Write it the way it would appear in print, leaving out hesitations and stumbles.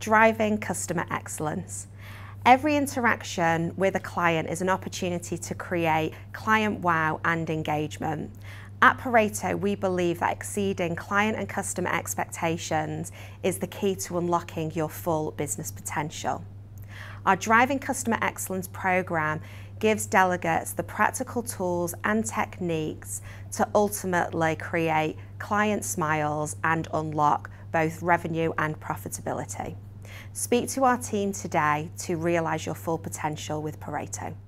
driving customer excellence. Every interaction with a client is an opportunity to create client wow and engagement. At Pareto, we believe that exceeding client and customer expectations is the key to unlocking your full business potential. Our Driving Customer Excellence program gives delegates the practical tools and techniques to ultimately create client smiles and unlock both revenue and profitability. Speak to our team today to realise your full potential with Pareto.